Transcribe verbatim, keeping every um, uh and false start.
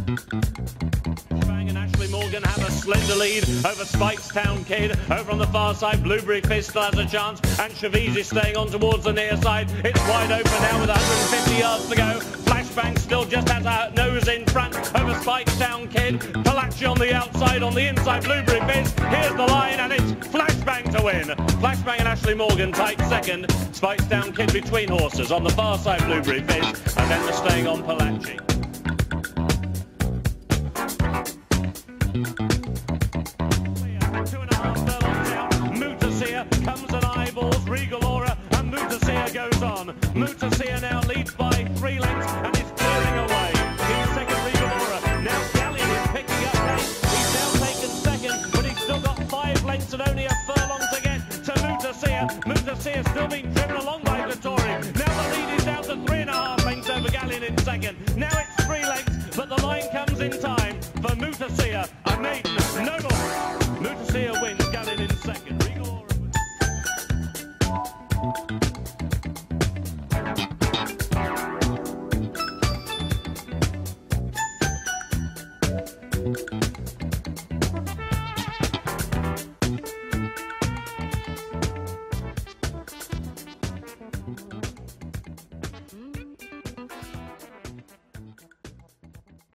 And Ashley Morgan have a slender lead over Spikestown Kid. Over on the far side, Blueberry Fist still has a chance, and Chavez is staying on towards the near side. It's wide open now with one hundred fifty yards to go. Flashbang still just has a nose in front over Spikestown Kid. Palachi on the outside, on the inside, Blueberry Fist. Here's the line, and it's Flashbang to win. Flashbang and Ashley Morgan tight second. Spikestown Kid between horses. On the far side, Blueberry Fist, and then the staying on Palachi. Two and a half furlongs out. Mutasia comes at eyeballs. Regal Aura and Mutasia goes on. Mutasia